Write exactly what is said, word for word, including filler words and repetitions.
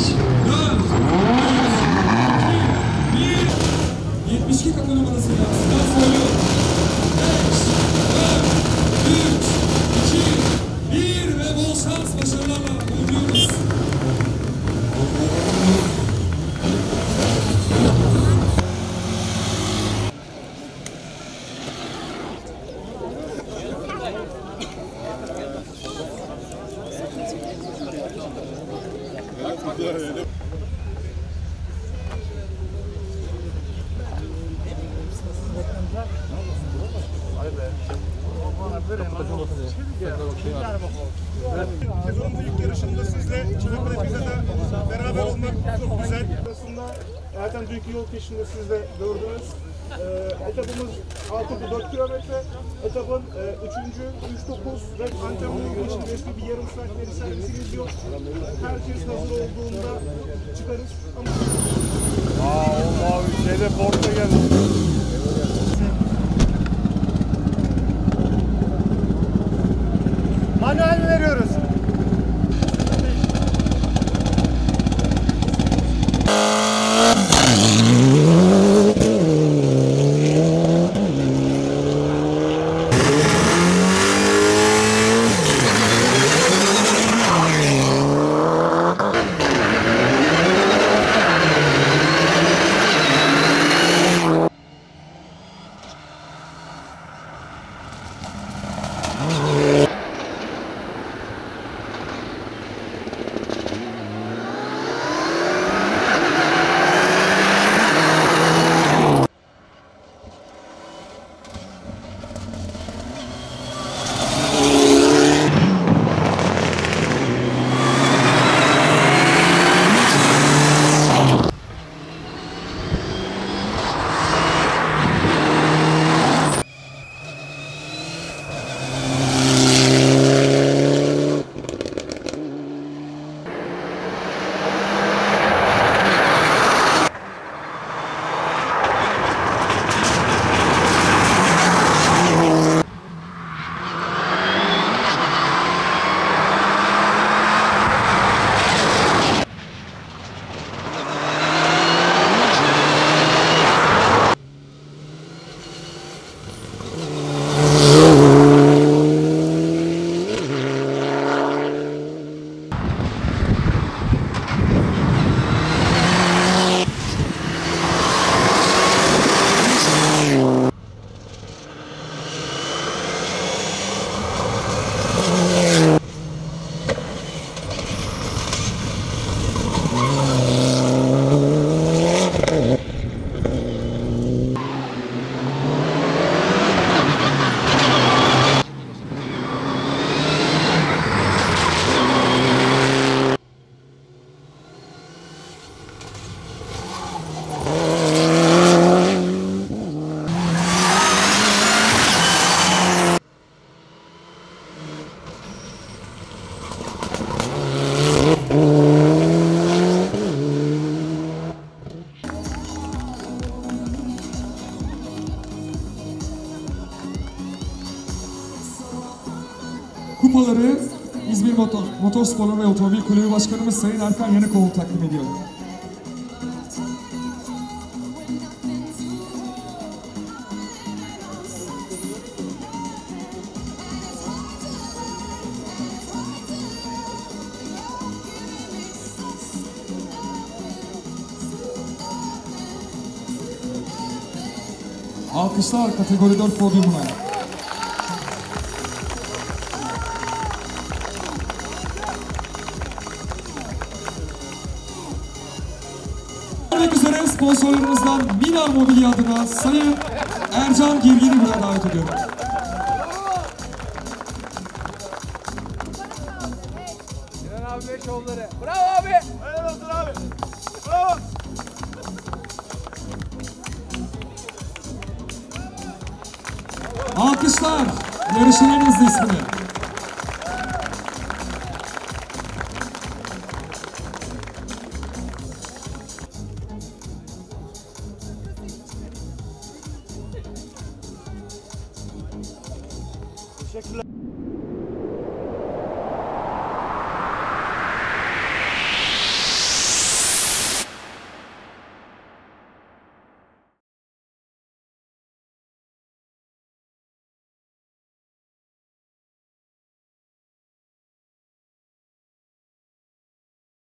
dört, üç, iki, bir. yetmiş iki kapı numarasıyla Sinan Soylu. beş, dört, üç, iki, bir ve bol şans, başarılarla uğurluyoruz. Sezonun ilk yarışında sizle Çanakkale Piza'da beraber olmak çok güzel. Aslında zaten dünkü yol keşfinde siz de gördünüz. Ee, etapımız altı dört kilometre. Etapın e, üçüncü üç dokuz ve Antep'in için resmi bir yarım saat geri servisimiz yok. Herkes hazır olduğunda çıkarız. Ama... Aa, o şeyde Port'a geldi. Manuel veriyoruz. Kupaları İzmir Motor, Motorsporları ve Otomobil Kulübü Başkanımız Sayın Erkan Yanıkoğlu takdim ediyor. Alkışlar kategori dört podyumuna. Görmek üzere sponsorlarımızdan Minar Mobilya adına Sayın Ercan Girgin'i buraya davet ediyorum. Sinan abi beş olları. Bravo abi. Helal olsun abi. Bravo. Alkışlar yarışın en hızlı ismini. Teşekkürler.